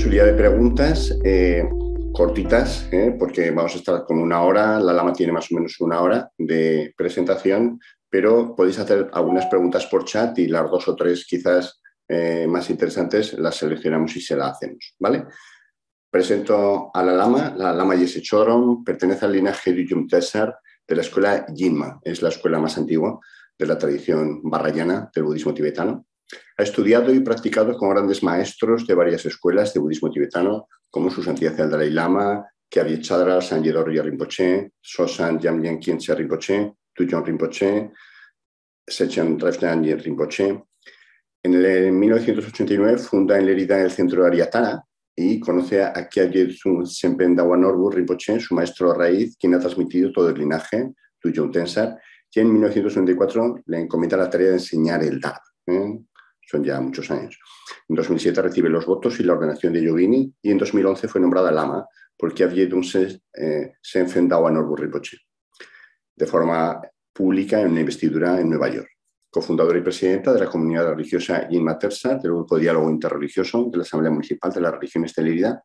posibilidad de preguntas cortitas, porque vamos a estar con 1 hora. La Lama tiene más o menos 1 hora de presentación, pero podéis hacer algunas preguntas por chat y las 2 o 3 quizás más interesantes las seleccionamos y se las hacemos, ¿vale? Presento a la Lama. La Lama Yeshe Choron pertenece al linaje de Ujung Tesar de la escuela Jinma. Es la escuela más antigua de la tradición vajrayana del budismo tibetano. Ha estudiado y practicado con grandes maestros de varias escuelas de budismo tibetano, como su santidad el Dalai Lama, Kyabye Chadra, Sanjay Dorje Rinpoche, Sosan Jamyen Khyentse Rinpoche, Tujon Rinpoche, Sechen Drepten Rinpoche. En el 1989 funda en Lerida el centro de Aryatara y conoce a Kyabye Sempen Dawa Norbu Rinpoche, su maestro raíz, quien ha transmitido todo el linaje, Tujon Tensar, y en 1994 le encomienda la tarea de enseñar el Dharma. Son ya muchos años. En 2007 recibe los votos y la ordenación de yogini y en 2011 fue nombrada Lama por Kyabye Sempen Dawa Norbu Rinpoche, de forma pública en una investidura en Nueva York. Cofundadora y presidenta de la comunidad religiosa Jinma Tersar, del Grupo de Diálogo Interreligioso de la Asamblea Municipal de las Religiones de Lerida.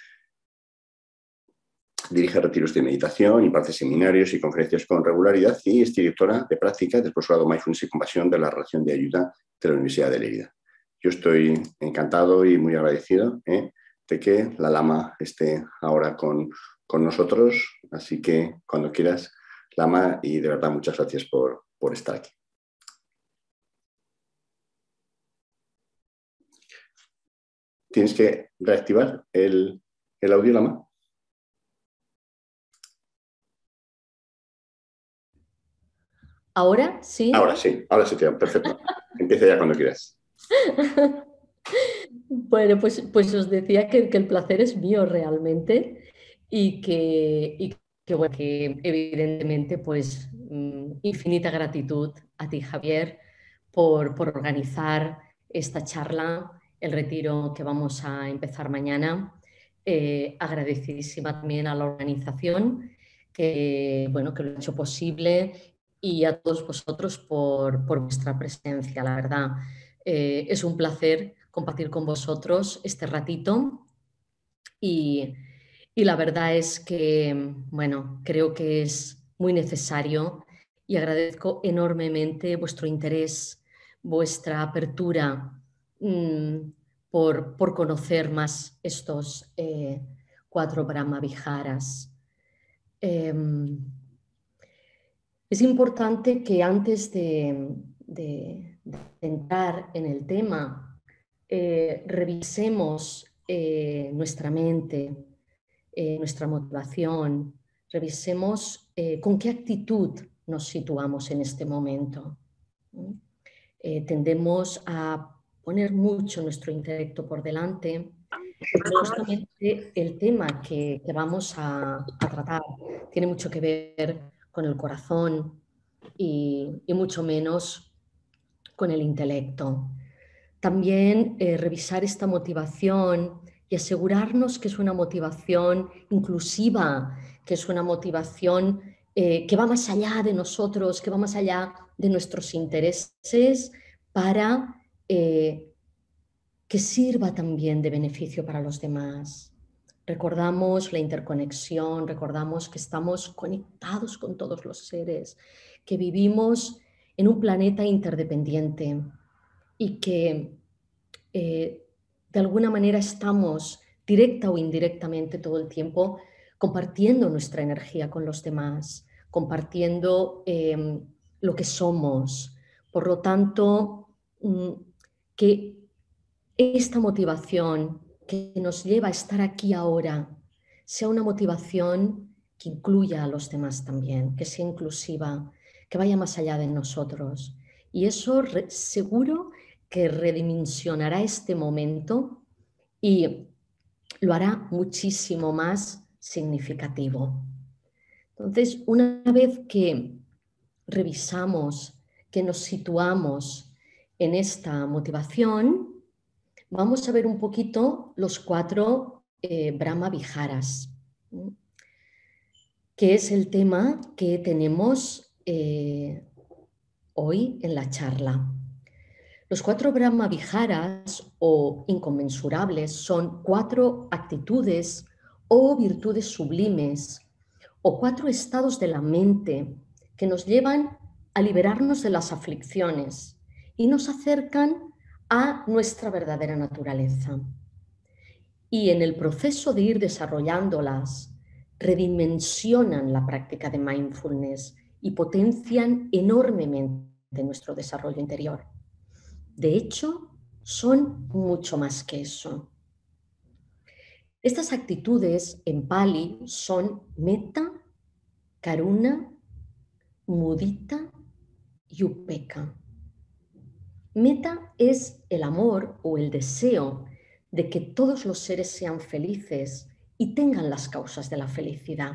Dirige retiros de meditación, imparte seminarios y conferencias con regularidad y es directora de práctica del Posgrado Mindfulness y Compasión de la Relación de Ayuda de la Universidad de Lerida. Yo estoy encantado y muy agradecido de que la Lama esté ahora con nosotros, así que cuando quieras, Lama, y de verdad muchas gracias por estar aquí. ¿Tienes que reactivar el audio, Lama? ¿Ahora sí? Ahora sí, perfecto. Empieza ya cuando quieras. Bueno, pues os decía que el placer es mío realmente y bueno, que evidentemente pues infinita gratitud a ti, Javier, por organizar esta charla, el retiro que vamos a empezar mañana. Agradecidísima también a la organización bueno, que lo ha hecho posible y a todos vosotros por vuestra presencia, la verdad. Es un placer compartir con vosotros este ratito y la verdad es que, bueno, creo que es muy necesario y agradezco enormemente vuestro interés, vuestra apertura por conocer más estos 4 Brahma Viharas. Es importante que antes de entrar en el tema, revisemos nuestra mente, nuestra motivación, revisemos con qué actitud nos situamos en este momento. Tendemos a poner mucho nuestro intelecto por delante. Justamente el tema que vamos a tratar tiene mucho que ver con el corazón y mucho menos con el intelecto. También revisar esta motivación y asegurarnos que es una motivación inclusiva, que es una motivación que va más allá de nosotros, que va más allá de nuestros intereses para que sirva también de beneficio para los demás. Recordamos la interconexión, recordamos que estamos conectados con todos los seres, que vivimos en un planeta interdependiente y que de alguna manera estamos directa o indirectamente todo el tiempo compartiendo nuestra energía con los demás, compartiendo lo que somos. Por lo tanto, que esta motivación que nos lleva a estar aquí ahora sea una motivación que incluya a los demás también, que sea inclusiva, que vaya más allá de nosotros. Y eso seguro que redimensionará este momento y lo hará muchísimo más significativo. Entonces, una vez que revisamos, que nos situamos en esta motivación, vamos a ver un poquito los 4 Brahma Viharas, que es el tema que tenemos hoy en la charla. Los 4 Brahma Viharas o inconmensurables son 4 actitudes o virtudes sublimes o 4 estados de la mente que nos llevan a liberarnos de las aflicciones y nos acercan a nuestra verdadera naturaleza. Y en el proceso de ir desarrollándolas, redimensionan la práctica de mindfulness y potencian enormemente nuestro desarrollo interior. De hecho, son mucho más que eso. Estas actitudes en Pali son metta, karuna, mudita y upekkha. Metta es el amor o el deseo de que todos los seres sean felices y tengan las causas de la felicidad.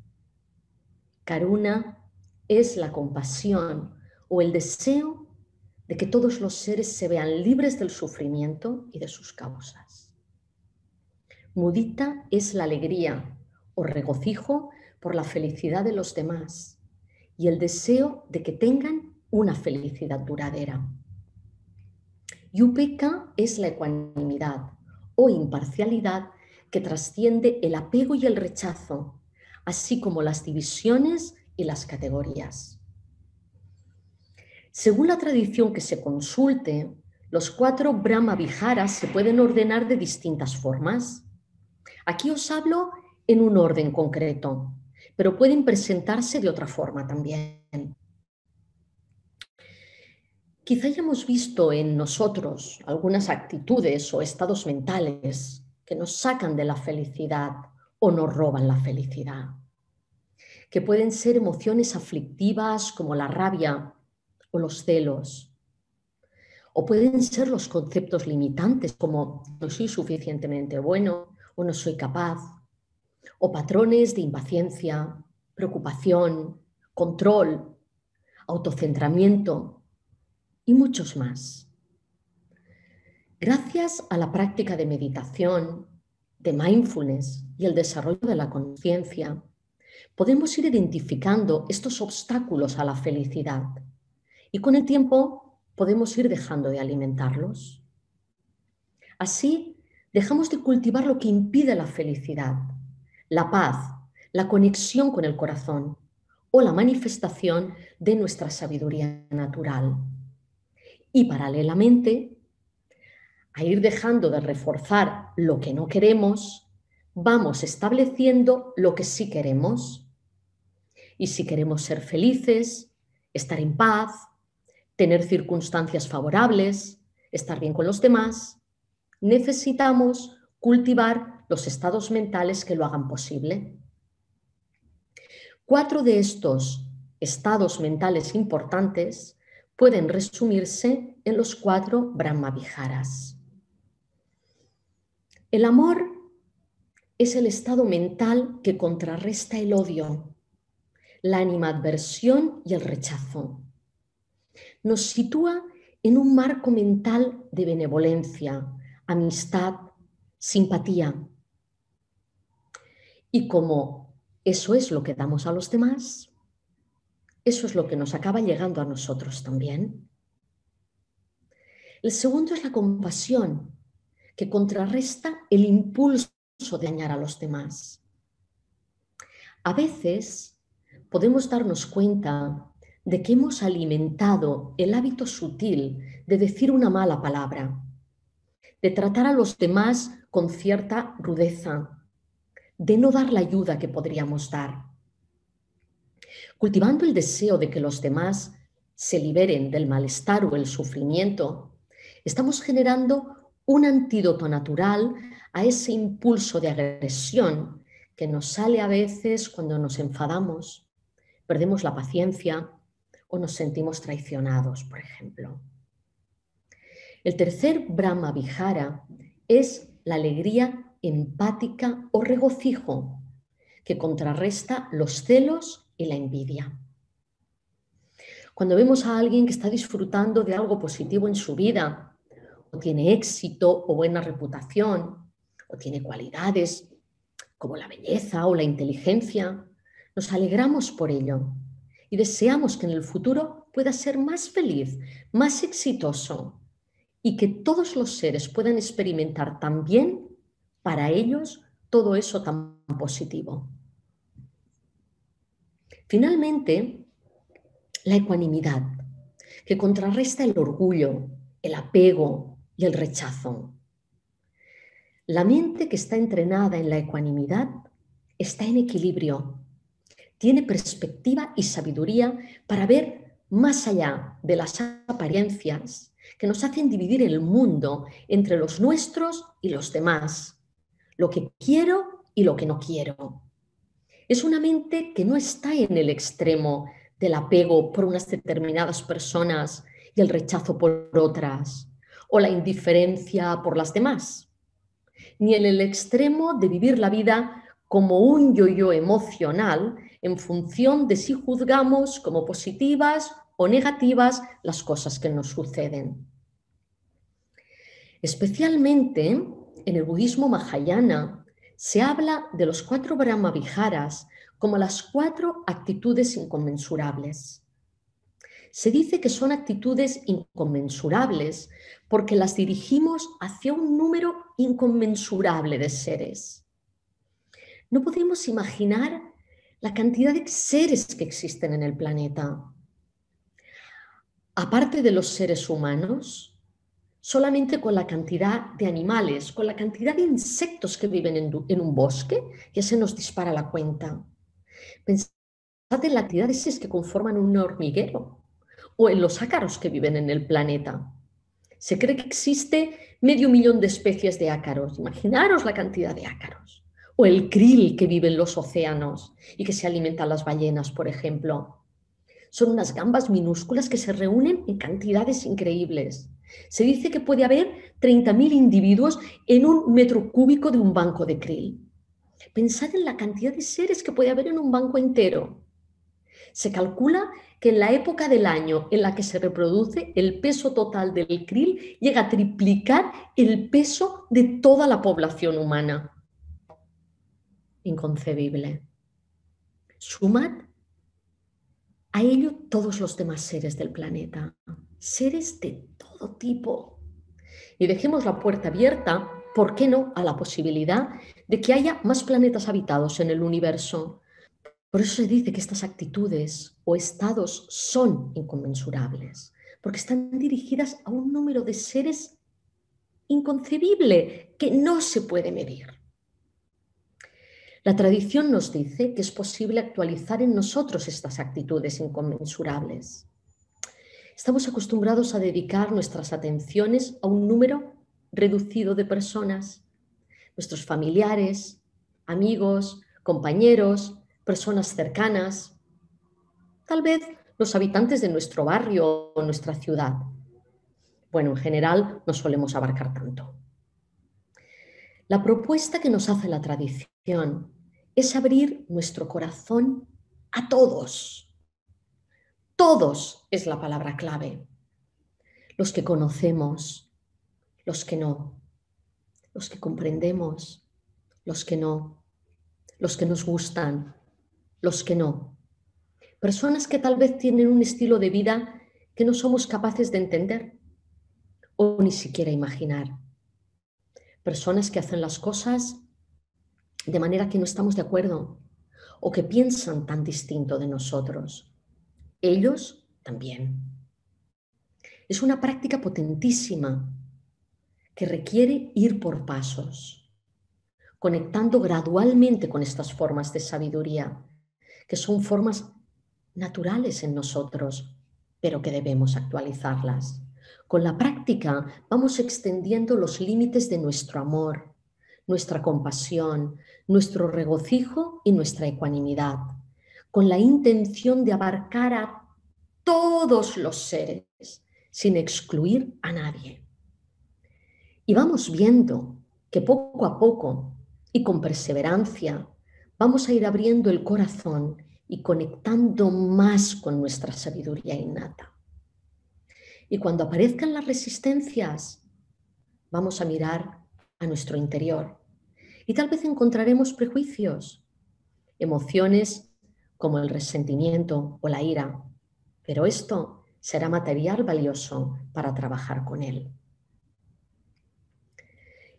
Karuna es la compasión o el deseo de que todos los seres se vean libres del sufrimiento y de sus causas. Mudita es la alegría o regocijo por la felicidad de los demás y el deseo de que tengan una felicidad duradera. Y upekkha es la ecuanimidad o imparcialidad que trasciende el apego y el rechazo, así como las divisiones y las categorías. Según la tradición que se consulte, los 4 Brahma Viharas se pueden ordenar de distintas formas. Aquí os hablo en un orden concreto, pero pueden presentarse de otra forma también. Quizá hayamos visto en nosotros algunas actitudes o estados mentales que nos sacan de la felicidad o nos roban la felicidad, que pueden ser emociones aflictivas como la rabia o los celos, o pueden ser los conceptos limitantes como no soy suficientemente bueno o no soy capaz, o patrones de impaciencia, preocupación, control, autocentramiento y muchos más. Gracias a la práctica de meditación, de mindfulness y el desarrollo de la conciencia, podemos ir identificando estos obstáculos a la felicidad y con el tiempo podemos ir dejando de alimentarlos. Así, dejamos de cultivar lo que impide la felicidad, la paz, la conexión con el corazón o la manifestación de nuestra sabiduría natural. Y paralelamente, a ir dejando de reforzar lo que no queremos, vamos estableciendo lo que sí queremos. Y si queremos ser felices, estar en paz, tener circunstancias favorables, estar bien con los demás, necesitamos cultivar los estados mentales que lo hagan posible. 4 de estos estados mentales importantes pueden resumirse en los 4 Brahma Viharas. El amor es el estado mental que contrarresta el odio, la animadversión y el rechazo. Nos sitúa en un marco mental de benevolencia, amistad, simpatía. Y como eso es lo que damos a los demás, eso es lo que nos acaba llegando a nosotros también. El segundo es la compasión, que contrarresta el impulso de dañar a los demás. A veces podemos darnos cuenta de que hemos alimentado el hábito sutil de decir una mala palabra, de tratar a los demás con cierta rudeza, de no dar la ayuda que podríamos dar. Cultivando el deseo de que los demás se liberen del malestar o el sufrimiento, estamos generando un antídoto natural a ese impulso de agresión que nos sale a veces cuando nos enfadamos, perdemos la paciencia o nos sentimos traicionados, por ejemplo. El tercer Brahma Vihara es la alegría empática o regocijo, que contrarresta los celos y la envidia. Cuando vemos a alguien que está disfrutando de algo positivo en su vida, o tiene éxito o buena reputación, o tiene cualidades como la belleza o la inteligencia, nos alegramos por ello y deseamos que en el futuro pueda ser más feliz, más exitoso y que todos los seres puedan experimentar también para ellos todo eso tan positivo. Finalmente, la ecuanimidad, que contrarresta el orgullo, el apego y el rechazo. La mente que está entrenada en la ecuanimidad está en equilibrio, tiene perspectiva y sabiduría para ver más allá de las apariencias que nos hacen dividir el mundo entre los nuestros y los demás, lo que quiero y lo que no quiero. Es una mente que no está en el extremo del apego por unas determinadas personas y el rechazo por otras, o la indiferencia por las demás, ni en el extremo de vivir la vida como un yo-yo emocional en función de si juzgamos como positivas o negativas las cosas que nos suceden. Especialmente en el budismo mahayana se habla de los 4 brahmaviharas como las 4 actitudes inconmensurables. Se dice que son actitudes inconmensurables porque las dirigimos hacia un número inconmensurable de seres. No podemos imaginar la cantidad de seres que existen en el planeta. Aparte de los seres humanos, solamente con la cantidad de animales, con la cantidad de insectos que viven en un bosque, ya se nos dispara la cuenta. Pensad en la cantidad de seres que conforman un hormiguero o en los ácaros que viven en el planeta. Se cree que existe 500.000 de especies de ácaros. Imaginaros la cantidad de ácaros. O el krill que vive en los océanos y que se alimentan las ballenas, por ejemplo. Son unas gambas minúsculas que se reúnen en cantidades increíbles. Se dice que puede haber 30.000 individuos en un metro cúbico de un banco de krill. Pensad en la cantidad de seres que puede haber en un banco entero. Se calcula que en la época del año en la que se reproduce, el peso total del krill llega a triplicar el peso de toda la población humana. Inconcebible. Sumad a ello todos los demás seres del planeta, seres de todo tipo. Y dejemos la puerta abierta, ¿por qué no?, a la posibilidad de que haya más planetas habitados en el universo. Por eso se dice que estas actitudes o estados son inconmensurables, porque están dirigidas a un número de seres inconcebible que no se puede medir. La tradición nos dice que es posible actualizar en nosotros estas actitudes inconmensurables. Estamos acostumbrados a dedicar nuestras atenciones a un número reducido de personas, nuestros familiares, amigos, compañeros, personas cercanas, tal vez los habitantes de nuestro barrio o nuestra ciudad. Bueno, en general no solemos abarcar tanto. La propuesta que nos hace la tradición es abrir nuestro corazón a todos. Todos es la palabra clave. Los que conocemos, los que no, los que comprendemos, los que no, los que nos gustan, los que no. Personas que tal vez tienen un estilo de vida que no somos capaces de entender o ni siquiera imaginar. Personas que hacen las cosas de manera que no estamos de acuerdo o que piensan tan distinto de nosotros. Ellos también. Es una práctica potentísima que requiere ir por pasos, conectando gradualmente con estas formas de sabiduría, que son formas naturales en nosotros, pero que debemos actualizarlas. Con la práctica vamos extendiendo los límites de nuestro amor, nuestra compasión, nuestro regocijo y nuestra ecuanimidad, con la intención de abarcar a todos los seres, sin excluir a nadie. Y vamos viendo que poco a poco y con perseverancia vamos a ir abriendo el corazón y conectando más con nuestra sabiduría innata. Y cuando aparezcan las resistencias, vamos a mirar a nuestro interior y tal vez encontraremos prejuicios, emociones como el resentimiento o la ira, pero esto será material valioso para trabajar con él.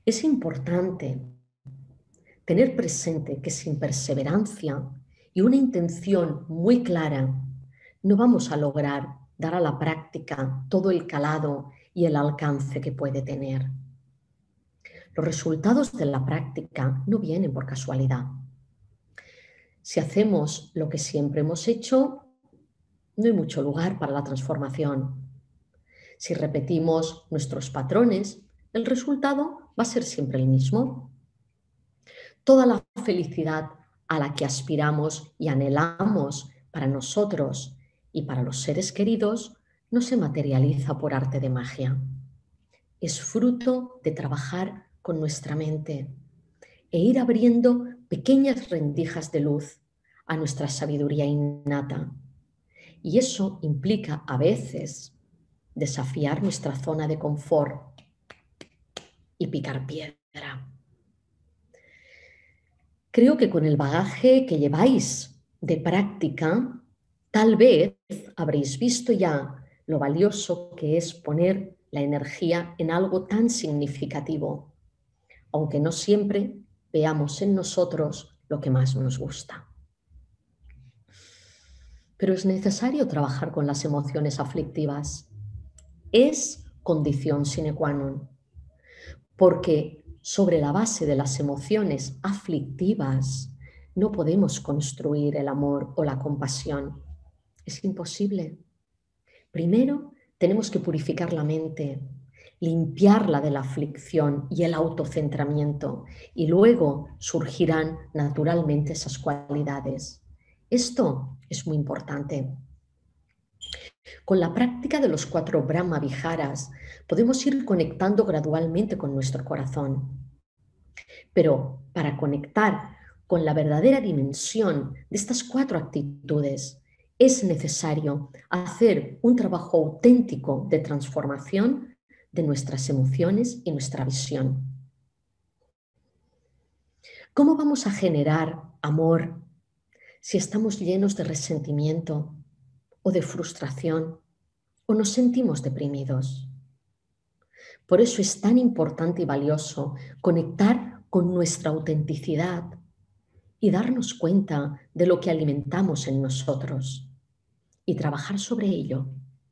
Es importante tener presente que sin perseverancia y una intención muy clara, no vamos a lograr dar a la práctica todo el calado y el alcance que puede tener. Los resultados de la práctica no vienen por casualidad. Si hacemos lo que siempre hemos hecho, no hay mucho lugar para la transformación. Si repetimos nuestros patrones, el resultado va a ser siempre el mismo. Toda la felicidad a la que aspiramos y anhelamos para nosotros y para los seres queridos no se materializa por arte de magia. Es fruto de trabajar con nuestra mente e ir abriendo pequeñas rendijas de luz a nuestra sabiduría innata. Y eso implica a veces desafiar nuestra zona de confort y picar piedra. Creo que con el bagaje que lleváis de práctica, tal vez habréis visto ya lo valioso que es poner la energía en algo tan significativo, aunque no siempre veamos en nosotros lo que más nos gusta. Pero es necesario trabajar con las emociones aflictivas. Es condición sine qua non, porque sobre la base de las emociones aflictivas no podemos construir el amor o la compasión. Es imposible. Primero tenemos que purificar la mente, limpiarla de la aflicción y el autocentramiento, y luego surgirán naturalmente esas cualidades. Esto es muy importante. Con la práctica de los 4 Brahma Viharas podemos ir conectando gradualmente con nuestro corazón. Pero para conectar con la verdadera dimensión de estas 4 actitudes, es necesario hacer un trabajo auténtico de transformación de nuestras emociones y nuestra visión. ¿Cómo vamos a generar amor si estamos llenos de resentimiento o de frustración o nos sentimos deprimidos? Por eso es tan importante y valioso conectar con nuestra autenticidad y darnos cuenta de lo que alimentamos en nosotros y trabajar sobre ello.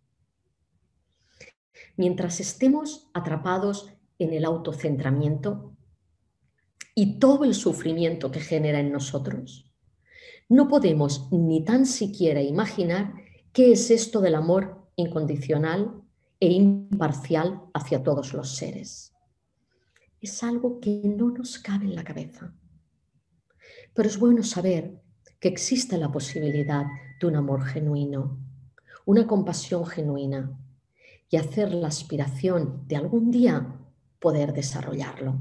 Mientras estemos atrapados en el autocentramiento y todo el sufrimiento que genera en nosotros, no podemos ni tan siquiera imaginar qué es esto del amor incondicional e imparcial hacia todos los seres. Es algo que no nos cabe en la cabeza. Pero es bueno saber que existe la posibilidad de un amor genuino, una compasión genuina y hacer la aspiración de algún día poder desarrollarlo.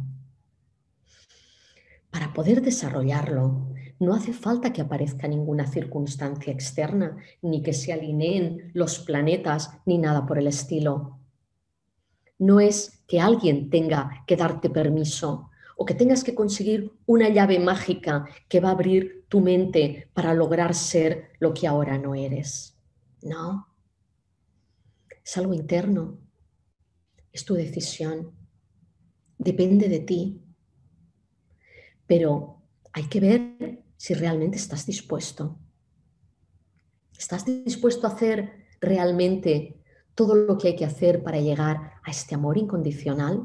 Para poder desarrollarlo, no hace falta que aparezca ninguna circunstancia externa, ni que se alineen los planetas, ni nada por el estilo. No es que alguien tenga que darte permiso o que tengas que conseguir una llave mágica que va a abrir tu mente para lograr ser lo que ahora no eres. No, es algo interno, es tu decisión, depende de ti, pero hay que ver si realmente estás dispuesto. ¿Estás dispuesto a hacer realmente todo lo que hay que hacer para llegar a este amor incondicional?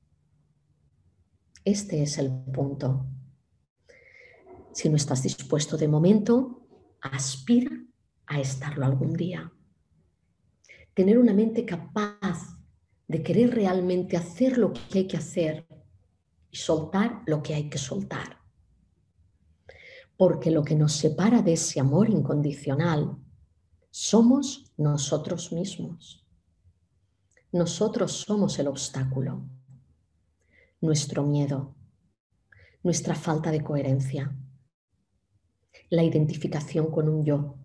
Este es el punto. Si no estás dispuesto de momento, aspira a estarlo algún día. Tener una mente capaz de querer realmente hacer lo que hay que hacer y soltar lo que hay que soltar. Porque lo que nos separa de ese amor incondicional somos nosotros mismos. Nosotros somos el obstáculo, nuestro miedo, nuestra falta de coherencia, la identificación con un yo.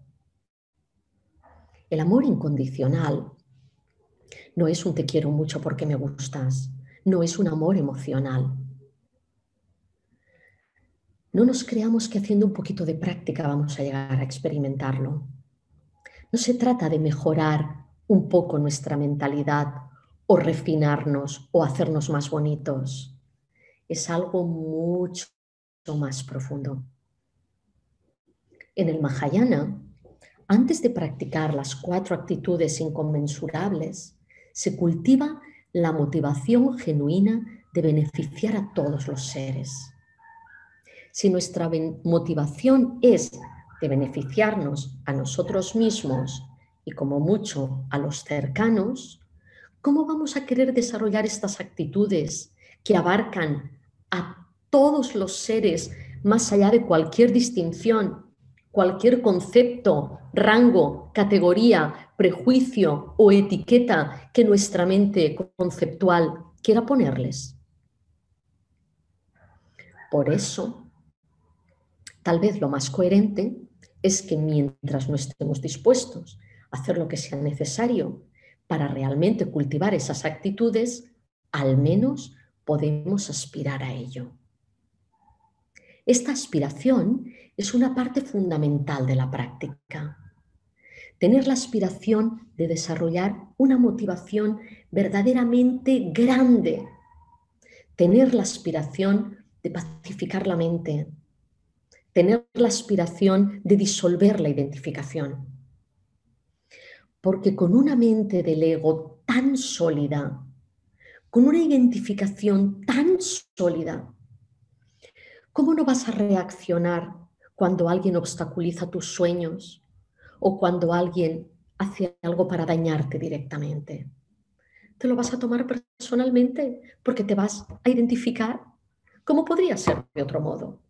El amor incondicional no es un te quiero mucho porque me gustas, no es un amor emocional. No nos creamos que haciendo un poquito de práctica vamos a llegar a experimentarlo. No se trata de mejorar un poco nuestra mentalidad o refinarnos o hacernos más bonitos. es algo mucho más profundo. En el Mahayana, antes de practicar las 4 actitudes inconmensurables, se cultiva la motivación genuina de beneficiar a todos los seres. Si nuestra motivación es de beneficiarnos a nosotros mismos y como mucho a los cercanos, ¿cómo vamos a querer desarrollar estas actitudes que abarcan a todos los seres más allá de cualquier distinción, cualquier concepto, rango, categoría, prejuicio o etiqueta que nuestra mente conceptual quiera ponerles? Por eso, tal vez lo más coherente es que mientras no estemos dispuestos a hacer lo que sea necesario para realmente cultivar esas actitudes, al menos podemos aspirar a ello. Esta aspiración es una parte fundamental de la práctica. Tener la aspiración de desarrollar una motivación verdaderamente grande. Tener la aspiración de pacificar la mente. Tener la aspiración de disolver la identificación. Porque con una mente del ego tan sólida, con una identificación tan sólida, ¿cómo no vas a reaccionar cuando alguien obstaculiza tus sueños o cuando alguien hace algo para dañarte directamente? ¿Te lo vas a tomar personalmente porque te vas a identificar? ¿Cómo podría ser de otro modo?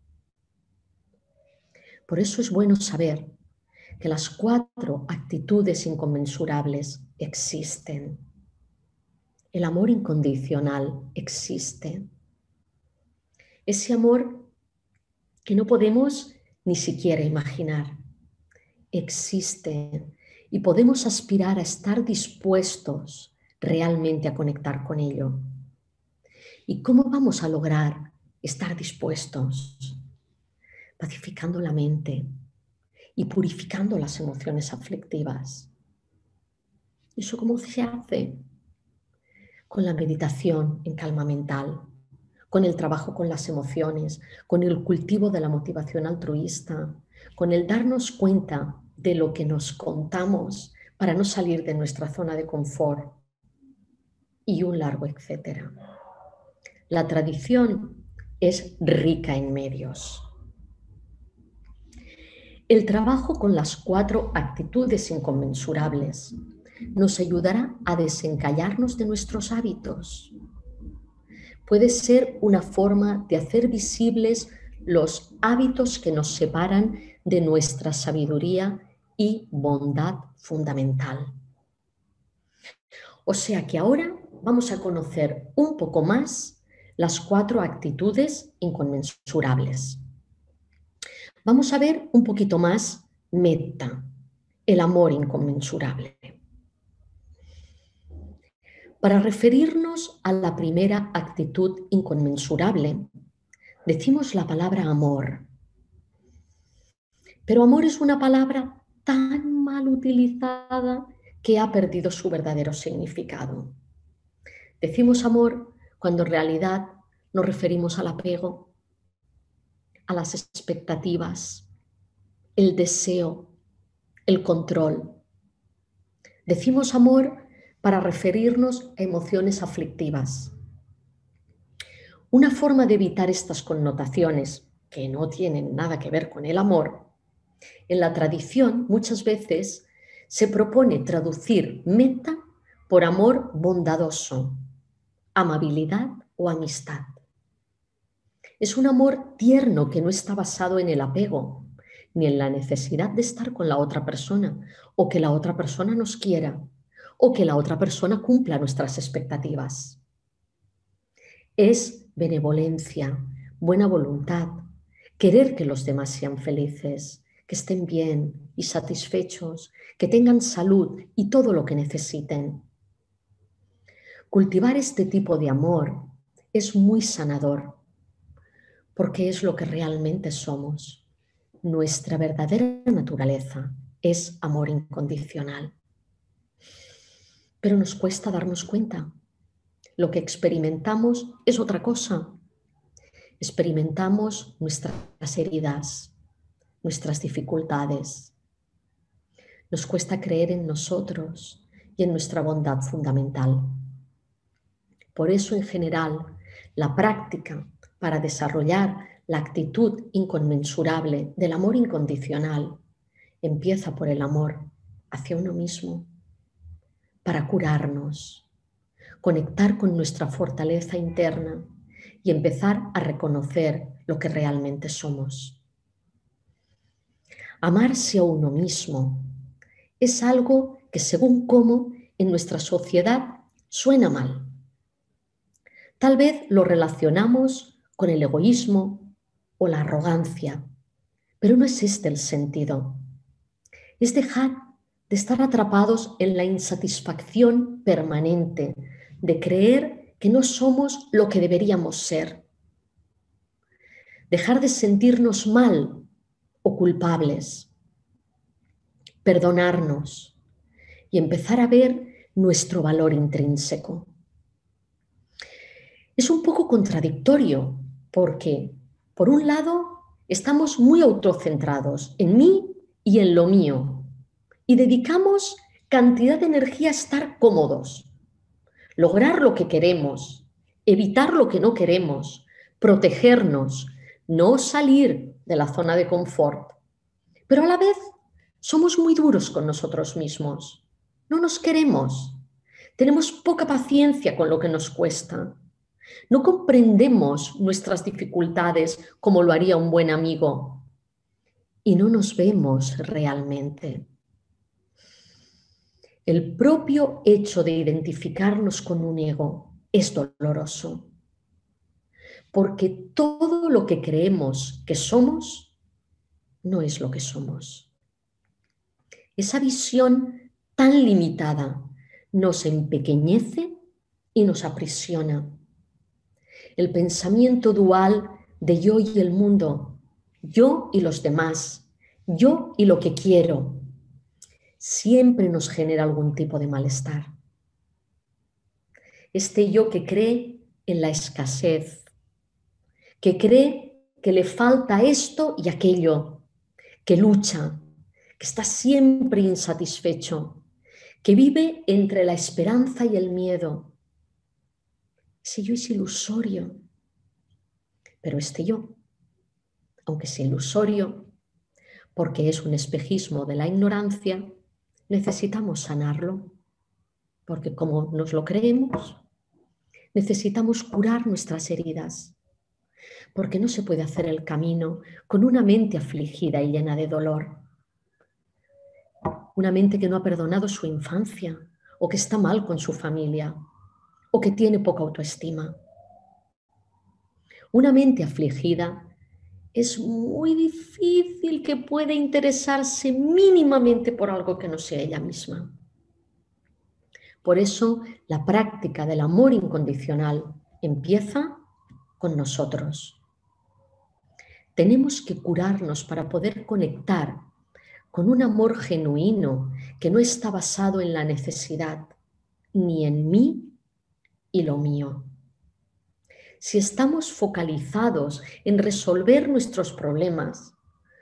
Por eso es bueno saber que las 4 actitudes inconmensurables existen. El amor incondicional existe. Ese amor que no podemos ni siquiera imaginar. Existe y podemos aspirar a estar dispuestos realmente a conectar con ello. ¿Y cómo vamos a lograr estar dispuestos? Pacificando la mente y purificando las emociones aflictivas. ¿Eso cómo se hace? Con la meditación en calma mental, con el trabajo con las emociones, con el cultivo de la motivación altruista, con el darnos cuenta de lo que nos contamos para no salir de nuestra zona de confort y un largo etcétera. La tradición es rica en medios. El trabajo con las 4 actitudes inconmensurables nos ayudará a desencallarnos de nuestros hábitos. Puede ser una forma de hacer visibles los hábitos que nos separan de nuestra sabiduría y bondad fundamental. O sea que ahora vamos a conocer un poco más las 4 actitudes inconmensurables. Vamos a ver un poquito más metta, el amor inconmensurable. Para referirnos a la primera actitud inconmensurable, decimos la palabra amor. Pero amor es una palabra tan mal utilizada que ha perdido su verdadero significado. Decimos amor cuando en realidad nos referimos al apego, a las expectativas, el deseo, el control. Decimos amor para referirnos a emociones aflictivas. Una forma de evitar estas connotaciones, que no tienen nada que ver con el amor, en la tradición muchas veces se propone traducir metta por amor bondadoso, amabilidad o amistad. Es un amor tierno que no está basado en el apego, ni en la necesidad de estar con la otra persona, o que la otra persona nos quiera, o que la otra persona cumpla nuestras expectativas. Es benevolencia, buena voluntad, querer que los demás sean felices, que estén bien y satisfechos, que tengan salud y todo lo que necesiten. Cultivar este tipo de amor es muy sanador, porque es lo que realmente somos. Nuestra verdadera naturaleza es amor incondicional. Pero nos cuesta darnos cuenta. Lo que experimentamos es otra cosa. experimentamos nuestras heridas, nuestras dificultades. Nos cuesta creer en nosotros y en nuestra bondad fundamental. Por eso, en general, la práctica para desarrollar la actitud inconmensurable del amor incondicional empieza por el amor hacia uno mismo, para curarnos, conectar con nuestra fortaleza interna y empezar a reconocer lo que realmente somos. Amarse a uno mismo es algo que, según cómo, en nuestra sociedad suena mal. Tal vez lo relacionamos con el egoísmo o la arrogancia, pero no es este el sentido. Es dejar de estar atrapados en la insatisfacción permanente, de creer que no somos lo que deberíamos ser. Dejar de sentirnos mal o culpables. Perdonarnos y empezar a ver nuestro valor intrínseco. Es un poco contradictorio porque, por un lado, estamos muy autocentrados en mí y en lo mío y dedicamos cantidad de energía a estar cómodos, lograr lo que queremos, evitar lo que no queremos, protegernos, no salir de la zona de confort. Pero a la vez somos muy duros con nosotros mismos. No nos queremos. Tenemos poca paciencia con lo que nos cuesta. No comprendemos nuestras dificultades como lo haría un buen amigo. Y no nos vemos realmente. El propio hecho de identificarnos con un ego es doloroso. Porque todo lo que creemos que somos no es lo que somos. Esa visión tan limitada nos empequeñece y nos aprisiona. El pensamiento dual de yo y el mundo, yo y los demás, yo y lo que quiero, siempre nos genera algún tipo de malestar. Este yo que cree en la escasez, que cree que le falta esto y aquello, que lucha, que está siempre insatisfecho, que vive entre la esperanza y el miedo. Ese yo es ilusorio, pero este yo, aunque es ilusorio, porque es un espejismo de la ignorancia, necesitamos sanarlo, porque como nos lo creemos, necesitamos curar nuestras heridas, porque no se puede hacer el camino con una mente afligida y llena de dolor. Una mente que no ha perdonado su infancia, o que está mal con su familia, o que tiene poca autoestima. Una mente afligida es muy difícil que pueda interesarse mínimamente por algo que no sea ella misma. Por eso la práctica del amor incondicional empieza con nosotros. Tenemos que curarnos para poder conectar con un amor genuino que no está basado en la necesidad, ni en mí y lo mío. Si estamos focalizados en resolver nuestros problemas,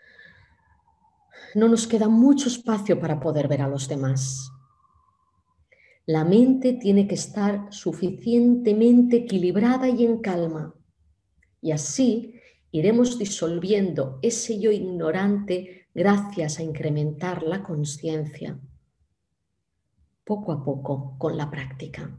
no nos queda mucho espacio para poder ver a los demás. La mente tiene que estar suficientemente equilibrada y en calma, y así iremos disolviendo ese yo ignorante gracias a incrementar la conciencia, poco a poco, con la práctica.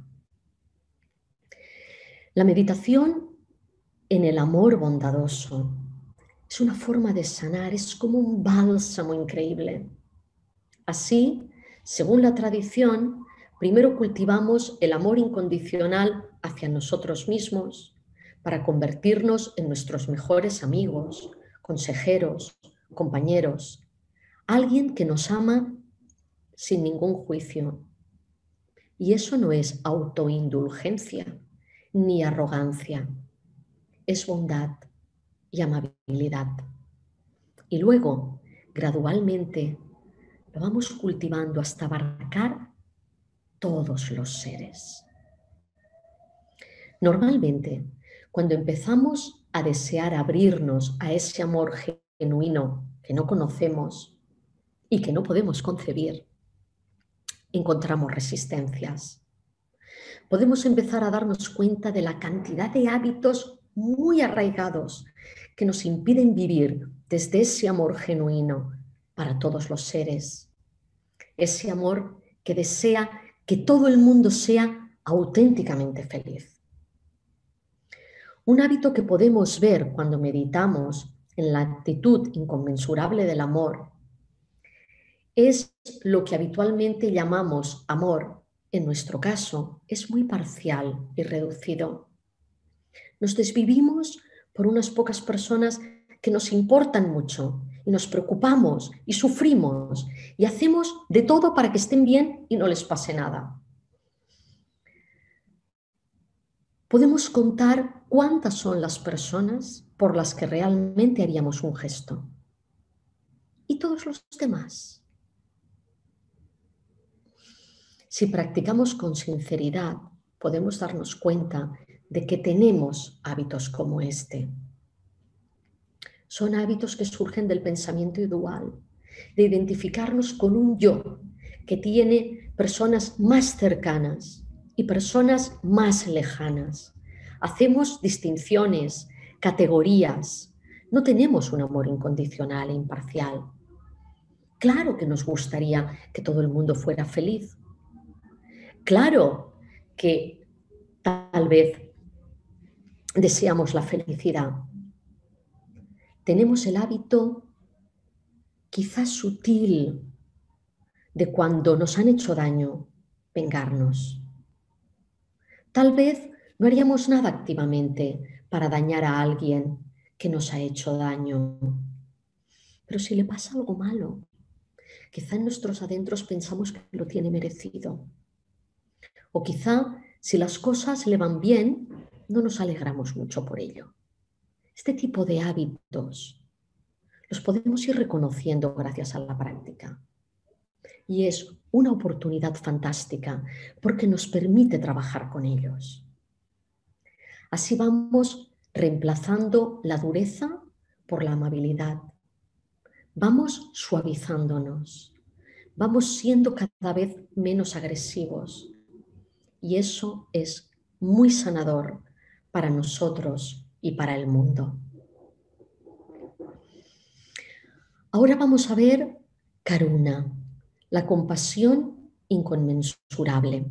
La meditación en el amor bondadoso es una forma de sanar, es como un bálsamo increíble. Así, según la tradición, primero cultivamos el amor incondicional hacia nosotros mismos para convertirnos en nuestros mejores amigos, consejeros, compañeros, alguien que nos ama sin ningún juicio. Y eso no es autoindulgencia ni arrogancia, es bondad y amabilidad. Y luego, gradualmente, lo vamos cultivando hasta abarcar todos los seres. Normalmente, cuando empezamos a desear abrirnos a ese amor genuino que no conocemos y que no podemos concebir, encontramos resistencias. Podemos empezar a darnos cuenta de la cantidad de hábitos muy arraigados que nos impiden vivir desde ese amor genuino para todos los seres. Ese amor que desea que todo el mundo sea auténticamente feliz. Un hábito que podemos ver cuando meditamos en la actitud inconmensurable del amor es lo que habitualmente llamamos amor. En nuestro caso, es muy parcial y reducido. Nos desvivimos por unas pocas personas que nos importan mucho y nos preocupamos y sufrimos y hacemos de todo para que estén bien y no les pase nada. Podemos contar cuántas son las personas por las que realmente haríamos un gesto. Y todos los demás. Si practicamos con sinceridad, podemos darnos cuenta de que tenemos hábitos como este. Son hábitos que surgen del pensamiento dual, de identificarnos con un yo que tiene personas más cercanas y personas más lejanas. Hacemos distinciones, categorías. No tenemos un amor incondicional e imparcial. Claro que nos gustaría que todo el mundo fuera feliz. Claro que tal vez deseamos la felicidad. Tenemos el hábito quizás sutil de cuando nos han hecho daño, vengarnos. Tal vez no haríamos nada activamente para dañar a alguien que nos ha hecho daño. Pero si le pasa algo malo, quizá en nuestros adentros pensamos que lo tiene merecido. O quizá si las cosas le van bien, no nos alegramos mucho por ello. Este tipo de hábitos los podemos ir reconociendo gracias a la práctica. Y es una oportunidad fantástica porque nos permite trabajar con ellos. Así vamos reemplazando la dureza por la amabilidad. Vamos suavizándonos. Vamos siendo cada vez menos agresivos. Y eso es muy sanador para nosotros y para el mundo. Ahora vamos a ver Karuna, la compasión inconmensurable.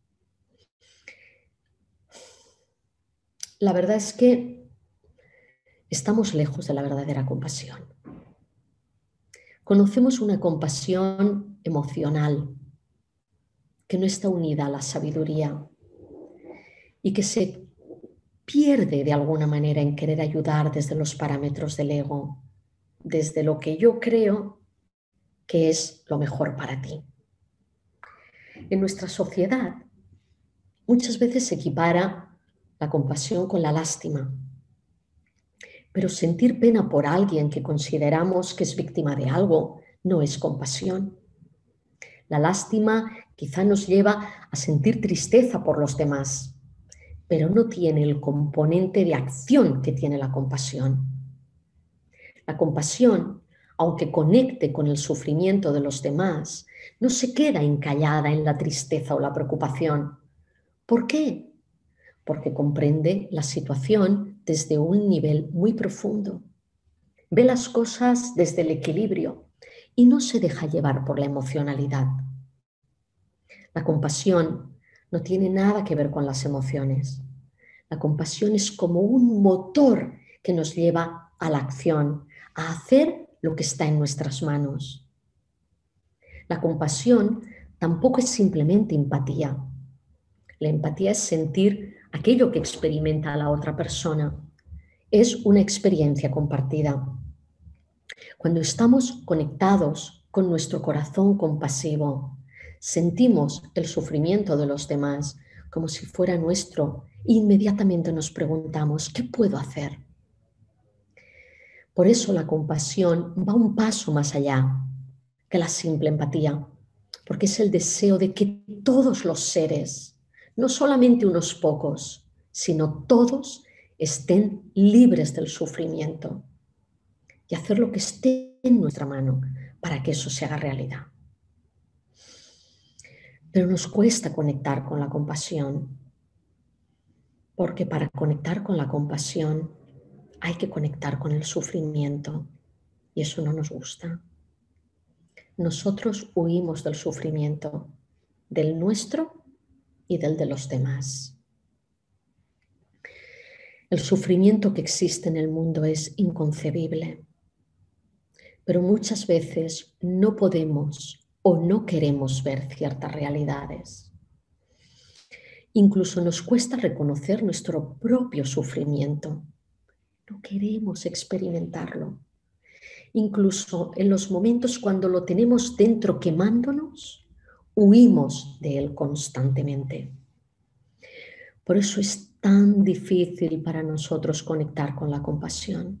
La verdad es que estamos lejos de la verdadera compasión. Conocemos una compasión emocional que no está unida a la sabiduría y que se pierde de alguna manera en querer ayudar desde los parámetros del ego, desde lo que yo creo que es lo mejor para ti. En nuestra sociedad muchas veces se equipara la compasión con la lástima, pero sentir pena por alguien que consideramos que es víctima de algo no es compasión. La lástima quizá nos lleva a sentir tristeza por los demás, pero no tiene el componente de acción que tiene la compasión. La compasión, aunque conecte con el sufrimiento de los demás, no se queda encallada en la tristeza o la preocupación. ¿Por qué? Porque comprende la situación desde un nivel muy profundo. Ve las cosas desde el equilibrio y no se deja llevar por la emocionalidad. La compasión no tiene nada que ver con las emociones. La compasión es como un motor que nos lleva a la acción, a hacer lo que está en nuestras manos. La compasión tampoco es simplemente empatía. La empatía es sentir aquello que experimenta la otra persona. Es una experiencia compartida. Cuando estamos conectados con nuestro corazón compasivo, sentimos el sufrimiento de los demás como si fuera nuestro e inmediatamente nos preguntamos, ¿qué puedo hacer? Por eso la compasión va un paso más allá que la simple empatía, porque es el deseo de que todos los seres, no solamente unos pocos, sino todos, estén libres del sufrimiento y hacer lo que esté en nuestra mano para que eso se haga realidad. Pero nos cuesta conectar con la compasión, porque para conectar con la compasión hay que conectar con el sufrimiento y eso no nos gusta. Nosotros huimos del sufrimiento, del nuestro y del de los demás. El sufrimiento que existe en el mundo es inconcebible, pero muchas veces no podemos o no queremos ver ciertas realidades. Incluso nos cuesta reconocer nuestro propio sufrimiento. No queremos experimentarlo. Incluso en los momentos cuando lo tenemos dentro quemándonos, huimos de él constantemente. Por eso es tan difícil para nosotros conectar con la compasión.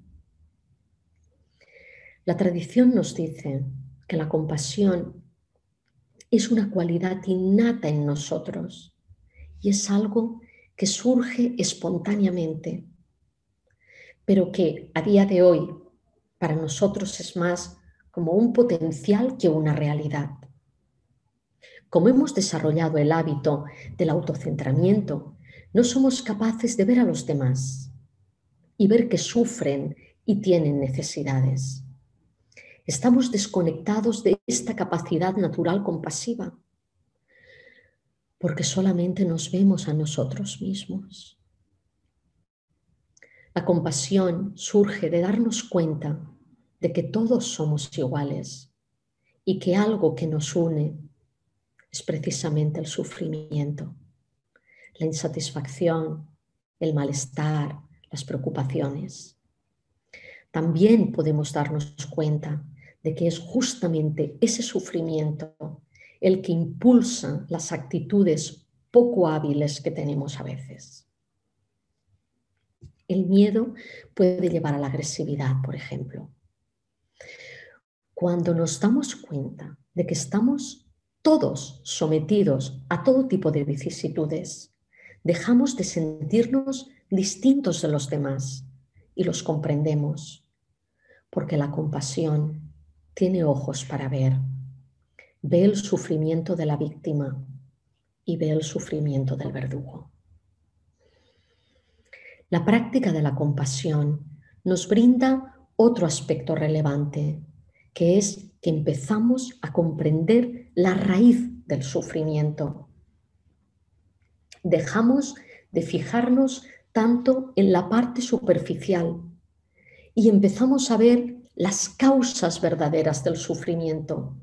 La tradición nos dice que la compasión es una cualidad innata en nosotros y es algo que surge espontáneamente, pero que a día de hoy para nosotros es más como un potencial que una realidad. Como hemos desarrollado el hábito del autocentramiento, no somos capaces de ver a los demás y ver que sufren y tienen necesidades. Estamos desconectados de esta capacidad natural compasiva porque solamente nos vemos a nosotros mismos. La compasión surge de darnos cuenta de que todos somos iguales y que algo que nos une es precisamente el sufrimiento, la insatisfacción, el malestar, las preocupaciones. También podemos darnos cuenta de que es justamente ese sufrimiento el que impulsa las actitudes poco hábiles que tenemos a veces. El miedo puede llevar a la agresividad, por ejemplo. Cuando nos damos cuenta de que estamos todos sometidos a todo tipo de vicisitudes, dejamos de sentirnos distintos de los demás y los comprendemos, porque la compasión tiene ojos para ver. Ve el sufrimiento de la víctima y ve el sufrimiento del verdugo. La práctica de la compasión nos brinda otro aspecto relevante, que es que empezamos a comprender la raíz del sufrimiento. Dejamos de fijarnos tanto en la parte superficial y empezamos a ver las causas verdaderas del sufrimiento,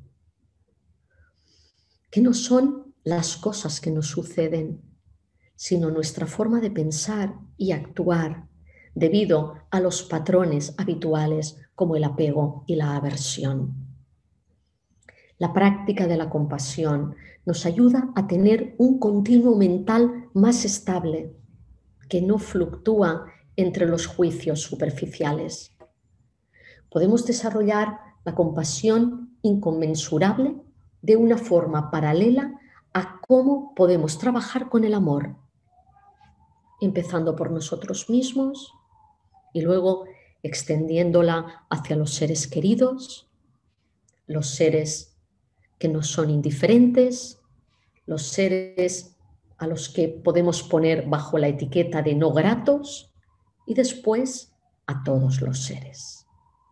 que no son las cosas que nos suceden, sino nuestra forma de pensar y actuar debido a los patrones habituales como el apego y la aversión. La práctica de la compasión nos ayuda a tener un continuo mental más estable, que no fluctúa entre los juicios superficiales. Podemos desarrollar la compasión inconmensurable de una forma paralela a cómo podemos trabajar con el amor, empezando por nosotros mismos y luego extendiéndola hacia los seres queridos, los seres que nos son indiferentes, los seres a los que podemos poner bajo la etiqueta de no gratos y después a todos los seres.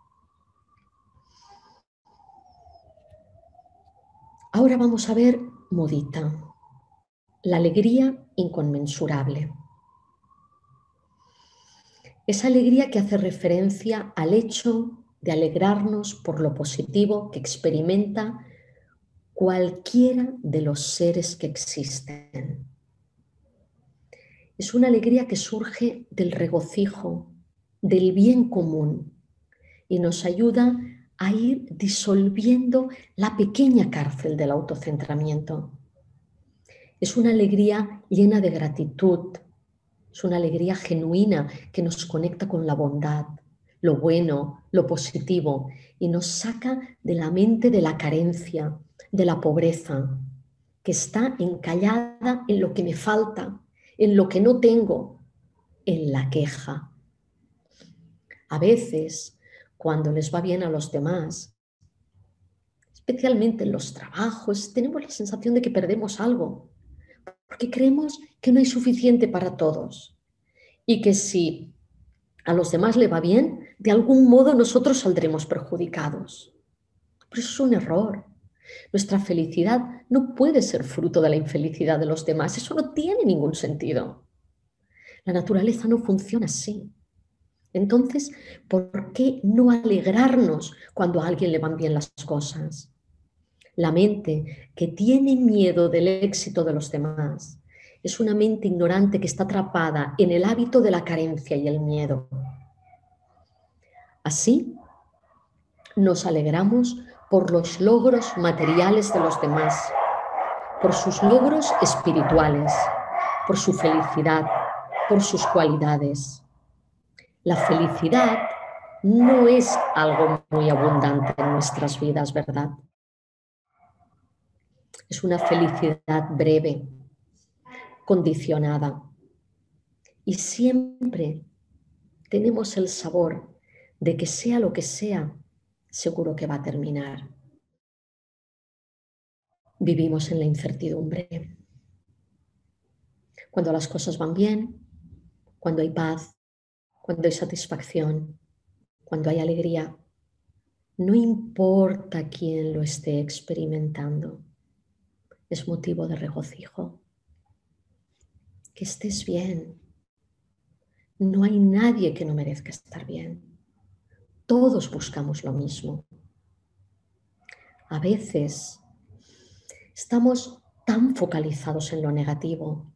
Ahora vamos a ver mudita, la alegría inconmensurable. Esa alegría que hace referencia al hecho de alegrarnos por lo positivo que experimenta cualquiera de los seres que existen. Es una alegría que surge del regocijo, del bien común y nos ayuda a ir disolviendo la pequeña cárcel del autocentramiento. Es una alegría llena de gratitud. Es una alegría genuina que nos conecta con la bondad, lo bueno, lo positivo y nos saca de la mente de la carencia, de la pobreza, que está encallada en lo que me falta, en lo que no tengo, en la queja. A veces, cuando les va bien a los demás, especialmente en los trabajos, tenemos la sensación de que perdemos algo, porque creemos que no hay suficiente para todos y que si a los demás le va bien, de algún modo nosotros saldremos perjudicados. Pero eso es un error. Nuestra felicidad no puede ser fruto de la infelicidad de los demás. Eso no tiene ningún sentido. La naturaleza no funciona así. Entonces, ¿por qué no alegrarnos cuando a alguien le van bien las cosas? La mente que tiene miedo del éxito de los demás es una mente ignorante que está atrapada en el hábito de la carencia y el miedo. Así, nos alegramos por los logros materiales de los demás, por sus logros espirituales, por su felicidad, por sus cualidades. La felicidad no es algo muy abundante en nuestras vidas, ¿verdad? Es una felicidad breve, condicionada. Y siempre tenemos el sabor de que sea lo que sea, seguro que va a terminar. Vivimos en la incertidumbre. Cuando las cosas van bien, cuando hay paz, cuando hay satisfacción, cuando hay alegría, no importa quién lo esté experimentando, es motivo de regocijo. Que estés bien. No hay nadie que no merezca estar bien. Todos buscamos lo mismo. A veces estamos tan focalizados en lo negativo,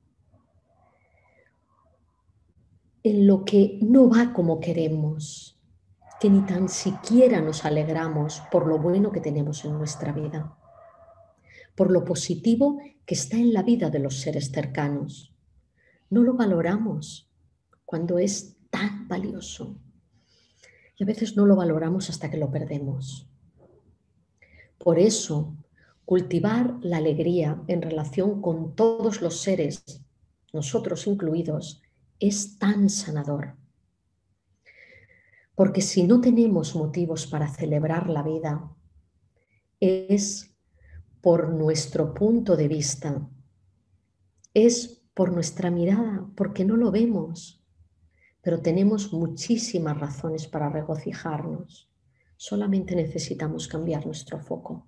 en lo que no va como queremos, que ni tan siquiera nos alegramos por lo bueno que tenemos en nuestra vida, por lo positivo que está en la vida de los seres cercanos. No lo valoramos cuando es tan valioso. Y a veces no lo valoramos hasta que lo perdemos. Por eso, cultivar la alegría en relación con todos los seres, nosotros incluidos, es tan sanador. Porque si no tenemos motivos para celebrar la vida, es por nuestro punto de vista, es por nuestra mirada, porque no lo vemos. Pero tenemos muchísimas razones para regocijarnos. Solamente necesitamos cambiar nuestro foco.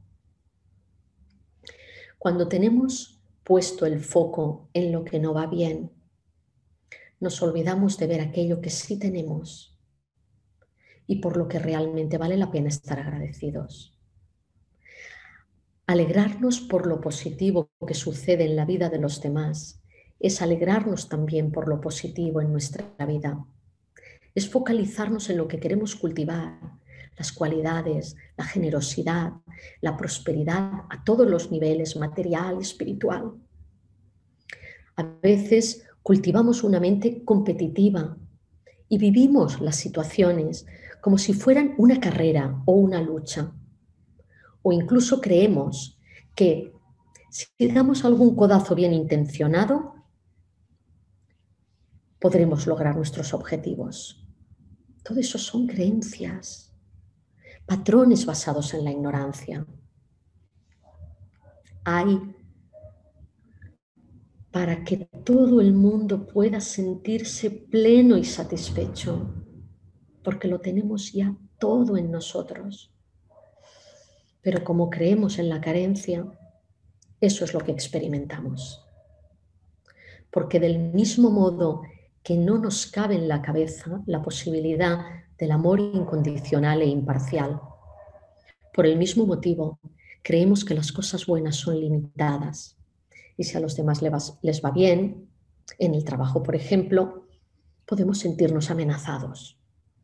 Cuando tenemos puesto el foco en lo que no va bien, nos olvidamos de ver aquello que sí tenemos y por lo que realmente vale la pena estar agradecidos. Alegrarnos por lo positivo que sucede en la vida de los demás es alegrarnos también por lo positivo en nuestra vida. Es focalizarnos en lo que queremos cultivar, las cualidades, la generosidad, la prosperidad a todos los niveles, material, espiritual. A veces cultivamos una mente competitiva y vivimos las situaciones como si fueran una carrera o una lucha. O incluso creemos que si damos algún codazo bien intencionado, podremos lograr nuestros objetivos. Todo eso son creencias, patrones basados en la ignorancia. Hay para que todo el mundo pueda sentirse pleno y satisfecho, porque lo tenemos ya todo en nosotros. Pero como creemos en la carencia, eso es lo que experimentamos. Porque del mismo modo que no nos cabe en la cabeza la posibilidad del amor incondicional e imparcial, por el mismo motivo creemos que las cosas buenas son limitadas. Y si a los demás les va bien, en el trabajo, por ejemplo, podemos sentirnos amenazados.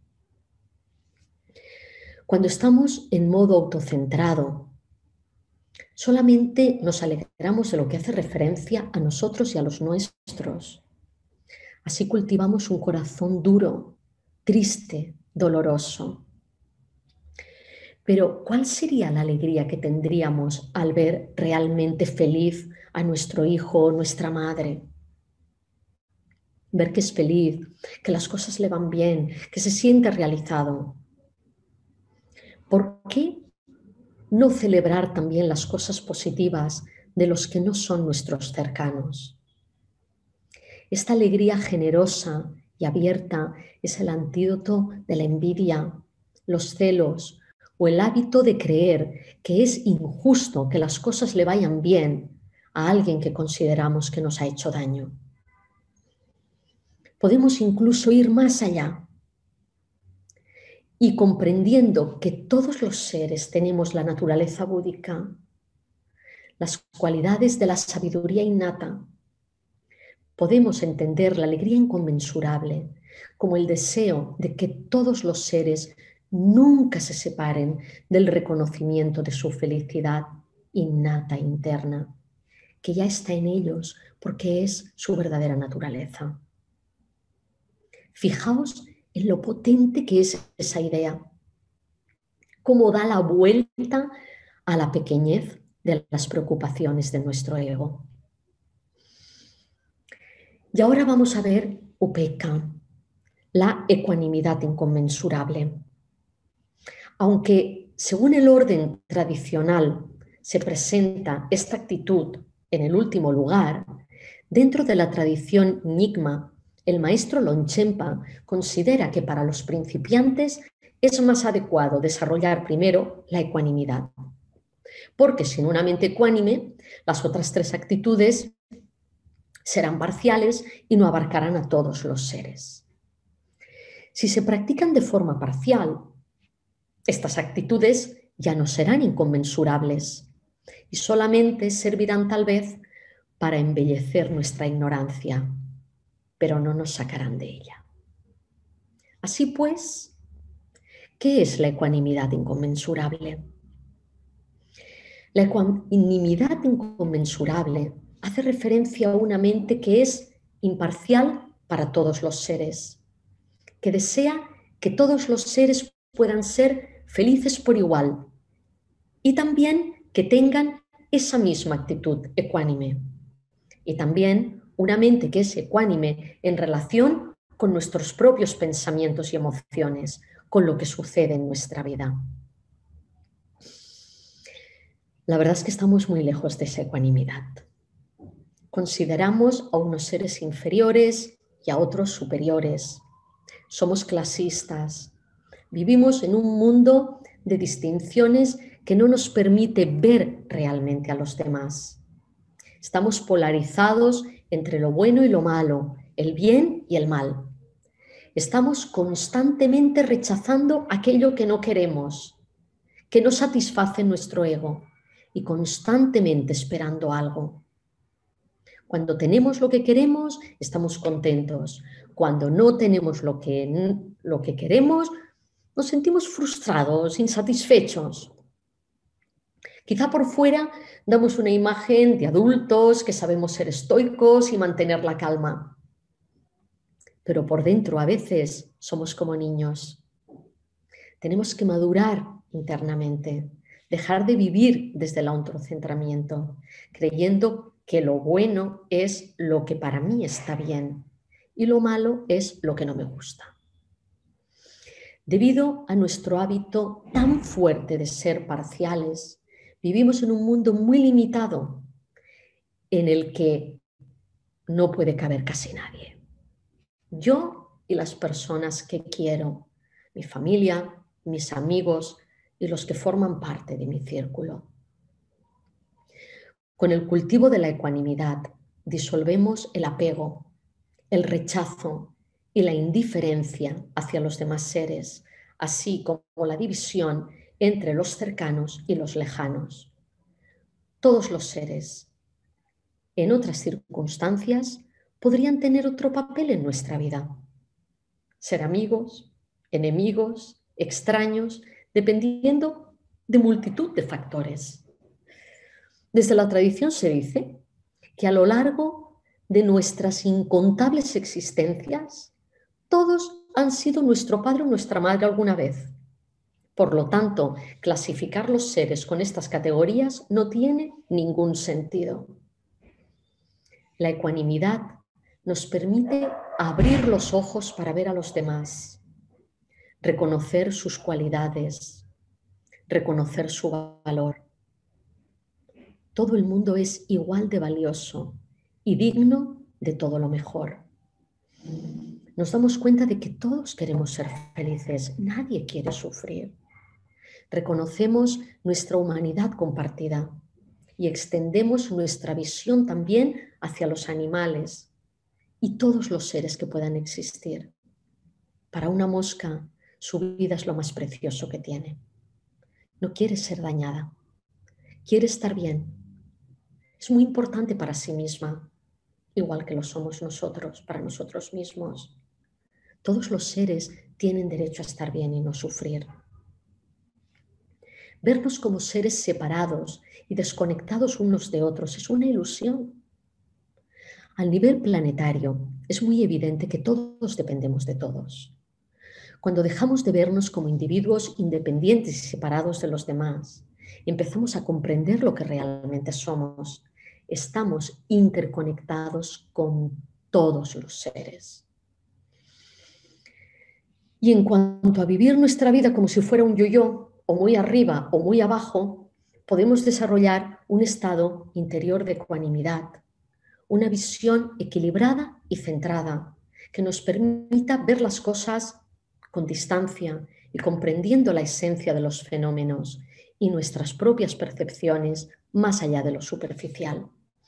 Cuando estamos en modo autocentrado, solamente nos alegramos de lo que hace referencia a nosotros y a los nuestros. Así cultivamos un corazón duro, triste, doloroso. Pero, ¿cuál sería la alegría que tendríamos al ver realmente feliz a nuestro hijo o nuestra madre? ver que es feliz, que las cosas le van bien, que se siente realizado. ¿Por qué no celebrar también las cosas positivas de los que no son nuestros cercanos? Esta alegría generosa y abierta es el antídoto de la envidia, los celos o el hábito de creer que es injusto que las cosas le vayan bien a alguien que consideramos que nos ha hecho daño. Podemos incluso ir más allá y comprendiendo que todos los seres tenemos la naturaleza búdica, las cualidades de la sabiduría innata, podemos entender la alegría inconmensurable como el deseo de que todos los seres nunca se separen del reconocimiento de su felicidad innata interna, que ya está en ellos porque es su verdadera naturaleza. Fijaos en lo potente que es esa idea, cómo da la vuelta a la pequeñez de las preocupaciones de nuestro ego. Y ahora vamos a ver Upekkha, la ecuanimidad inconmensurable. Aunque según el orden tradicional se presenta esta actitud en el último lugar, dentro de la tradición Nyingma, el maestro Longchenpa considera que para los principiantes es más adecuado desarrollar primero la ecuanimidad, porque sin una mente ecuánime, las otras tres actitudes serán parciales y no abarcarán a todos los seres. Si se practican de forma parcial, estas actitudes ya no serán inconmensurables y solamente servirán tal vez para embellecer nuestra ignorancia, pero no nos sacarán de ella. Así pues, ¿qué es la ecuanimidad inconmensurable? La ecuanimidad inconmensurable hace referencia a una mente que es imparcial para todos los seres, que desea que todos los seres puedan ser felices por igual y también que tengan esa misma actitud ecuánime. Y también una mente que es ecuánime en relación con nuestros propios pensamientos y emociones, con lo que sucede en nuestra vida. La verdad es que estamos muy lejos de esa ecuanimidad. Consideramos a unos seres inferiores y a otros superiores. Somos clasistas. Vivimos en un mundo de distinciones que no nos permite ver realmente a los demás. Estamos polarizados entre lo bueno y lo malo, el bien y el mal. Estamos constantemente rechazando aquello que no queremos, que no satisface nuestro ego y constantemente esperando algo. Cuando tenemos lo que queremos, estamos contentos. Cuando no tenemos lo que queremos, nos sentimos frustrados, insatisfechos. Quizá por fuera damos una imagen de adultos que sabemos ser estoicos y mantener la calma. Pero por dentro a veces somos como niños. Tenemos que madurar internamente, dejar de vivir desde el autocentramiento, creyendo que lo bueno es lo que para mí está bien y lo malo es lo que no me gusta. Debido a nuestro hábito tan fuerte de ser parciales, vivimos en un mundo muy limitado en el que no puede caber casi nadie. Yo y las personas que quiero, mi familia, mis amigos y los que forman parte de mi círculo. Con el cultivo de la ecuanimidad disolvemos el apego, el rechazo y la indiferencia hacia los demás seres, así como la división entre los cercanos y los lejanos. Todos los seres, en otras circunstancias, podrían tener otro papel en nuestra vida. Ser amigos, enemigos, extraños, dependiendo de multitud de factores. Desde la tradición se dice que a lo largo de nuestras incontables existencias, todos han sido nuestro padre o nuestra madre alguna vez. Por lo tanto, clasificar los seres con estas categorías no tiene ningún sentido. La ecuanimidad nos permite abrir los ojos para ver a los demás, reconocer sus cualidades, reconocer su valor. Todo el mundo es igual de valioso y digno de todo lo mejor. Nos damos cuenta de que todos queremos ser felices, nadie quiere sufrir. Reconocemos nuestra humanidad compartida y extendemos nuestra visión también hacia los animales y todos los seres que puedan existir. Para una mosca, su vida es lo más precioso que tiene. No quiere ser dañada, quiere estar bien. Es muy importante para sí misma, igual que lo somos nosotros, para nosotros mismos. Todos los seres tienen derecho a estar bien y no sufrir. Vernos como seres separados y desconectados unos de otros es una ilusión. Al nivel planetario es muy evidente que todos dependemos de todos. Cuando dejamos de vernos como individuos independientes y separados de los demás, empezamos a comprender lo que realmente somos. Estamos interconectados con todos los seres. Y en cuanto a vivir nuestra vida como si fuera un yo-yo, o muy arriba o muy abajo, podemos desarrollar un estado interior de ecuanimidad, una visión equilibrada y centrada, que nos permita ver las cosas con distancia y comprendiendo la esencia de los fenómenos y nuestras propias percepciones más allá de lo superficial.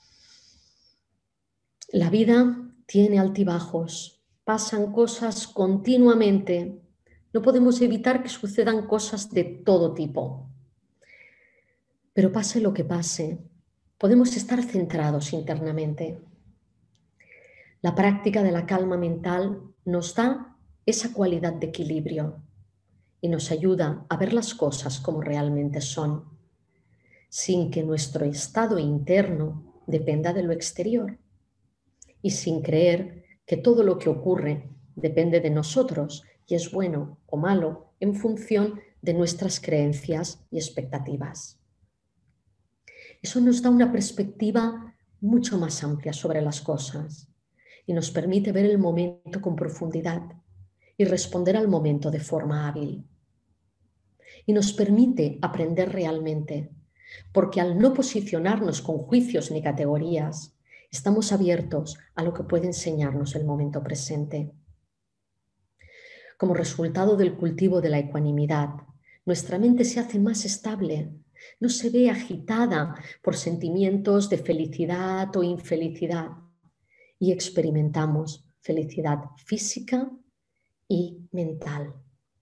La vida tiene altibajos, pasan cosas continuamente. No podemos evitar que sucedan cosas de todo tipo. Pero pase lo que pase, podemos estar centrados internamente. La práctica de la calma mental nos da esa cualidad de equilibrio y nos ayuda a ver las cosas como realmente son, sin que nuestro estado interno dependa de lo exterior y sin creer que todo lo que ocurre depende de nosotros y es bueno o malo en función de nuestras creencias y expectativas. Eso nos da una perspectiva mucho más amplia sobre las cosas y nos permite ver el momento con profundidad y responder al momento de forma hábil. Y nos permite aprender realmente, porque al no posicionarnos con juicios ni categorías, estamos abiertos a lo que puede enseñarnos el momento presente. Como resultado del cultivo de la ecuanimidad, nuestra mente se hace más estable, no se ve agitada por sentimientos de felicidad o infelicidad y experimentamos felicidad física y mental.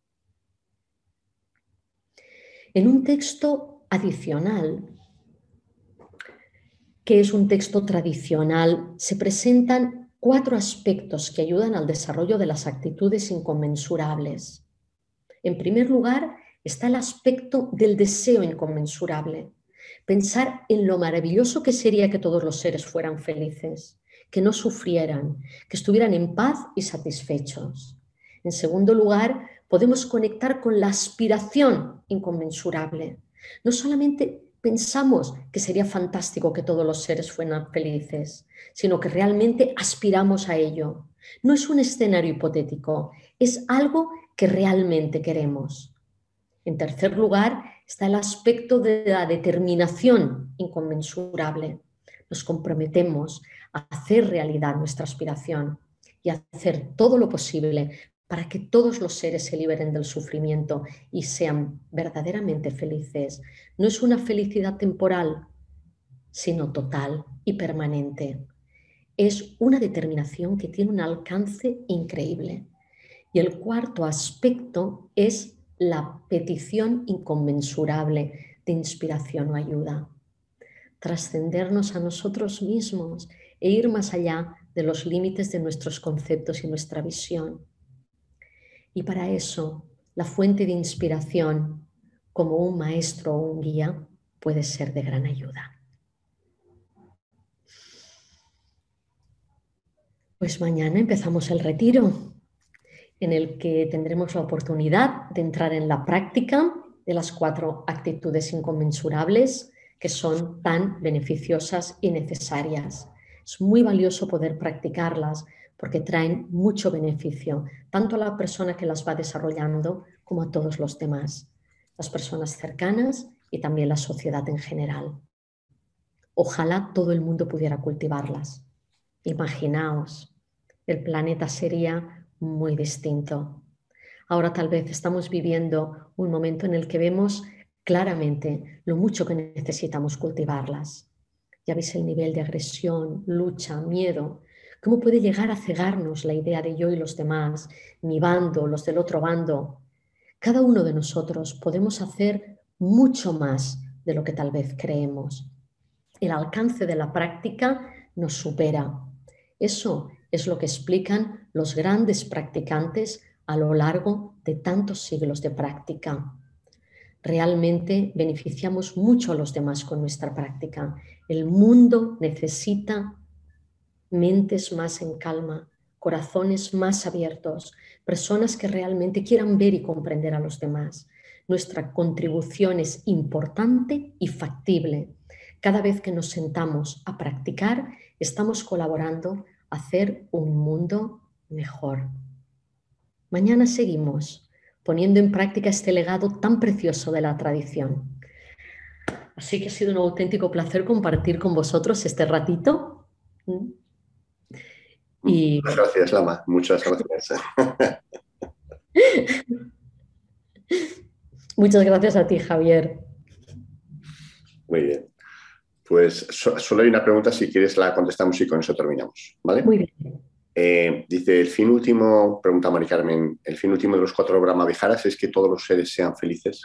En un texto adicional, que es un texto tradicional, se presentan 4 aspectos que ayudan al desarrollo de las actitudes inconmensurables. En primer lugar, está el aspecto del deseo inconmensurable. Pensar en lo maravilloso que sería que todos los seres fueran felices, que no sufrieran, que estuvieran en paz y satisfechos. En segundo lugar, podemos conectar con la aspiración inconmensurable. No solamente pensamos que sería fantástico que todos los seres fueran felices, sino que realmente aspiramos a ello. No es un escenario hipotético, es algo que realmente queremos. En tercer lugar, está el aspecto de la determinación inconmensurable. Nos comprometemos a hacer realidad nuestra aspiración y a hacer todo lo posible para que todos los seres se liberen del sufrimiento y sean verdaderamente felices. No es una felicidad temporal, sino total y permanente. Es una determinación que tiene un alcance increíble. Y el cuarto aspecto es la petición inconmensurable de inspiración o ayuda. Trascendernos a nosotros mismos e ir más allá de los límites de nuestros conceptos y nuestra visión. Y para eso, la fuente de inspiración, como un maestro o un guía, puede ser de gran ayuda. Pues mañana empezamos el retiro, en el que tendremos la oportunidad de entrar en la práctica de las 4 actitudes inconmensurables que son tan beneficiosas y necesarias. Es muy valioso poder practicarlas porque traen mucho beneficio, tanto a la persona que las va desarrollando como a todos los demás, las personas cercanas y también la sociedad en general. Ojalá todo el mundo pudiera cultivarlas. Imaginaos, el planeta sería muy distinto. Ahora tal vez estamos viviendo un momento en el que vemos claramente lo mucho que necesitamos cultivarlas. Ya veis el nivel de agresión, lucha, miedo. ¿Cómo puede llegar a cegarnos la idea de yo y los demás, mi bando, los del otro bando? Cada uno de nosotros podemos hacer mucho más de lo que tal vez creemos. El alcance de la práctica nos supera. Eso es lo que explican los grandes practicantes a lo largo de tantos siglos de práctica. Realmente beneficiamos mucho a los demás con nuestra práctica. El mundo necesita mentes más en calma, corazones más abiertos, personas que realmente quieran ver y comprender a los demás. Nuestra contribución es importante y factible. Cada vez que nos sentamos a practicar, estamos colaborando a hacer un mundo mejor. Mañana seguimos poniendo en práctica este legado tan precioso de la tradición. Así que ha sido un auténtico placer compartir con vosotros este ratito. Y Muchas gracias, Lama. Muchas gracias. muchas gracias a ti, Javier. Muy bien. Pues solo hay una pregunta, si quieres la contestamos y con eso terminamos, ¿vale? Muy bien. Dice, el fin último, pregunta Mari Carmen, el fin último de los 4 Brahmaviharas es que todos los seres sean felices.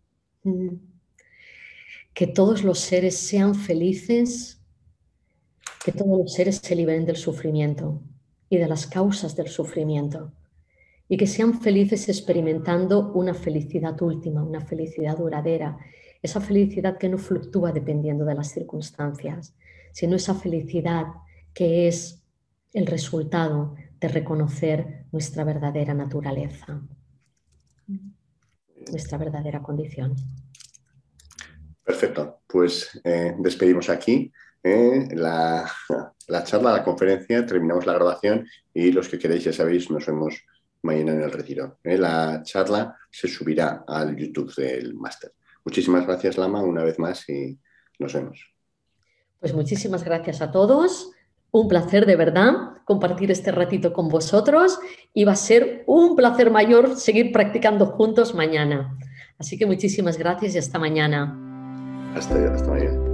Que todos los seres sean felices, que todos los seres se liberen del sufrimiento y de las causas del sufrimiento, y que sean felices experimentando una felicidad última, una felicidad duradera, esa felicidad que no fluctúa dependiendo de las circunstancias, sino esa felicidad que es el resultado de reconocer nuestra verdadera naturaleza, nuestra verdadera condición. Perfecto, pues despedimos aquí la charla, la conferencia, terminamos la grabación y los que queréis, ya sabéis, nos vemos mañana en el retiro. La charla se subirá al YouTube del máster. Muchísimas gracias, Lama, una vez más y nos vemos. Pues muchísimas gracias a todos. Un placer de verdad compartir este ratito con vosotros y va a ser un placer mayor seguir practicando juntos mañana. Así que muchísimas gracias y hasta mañana. Hasta mañana.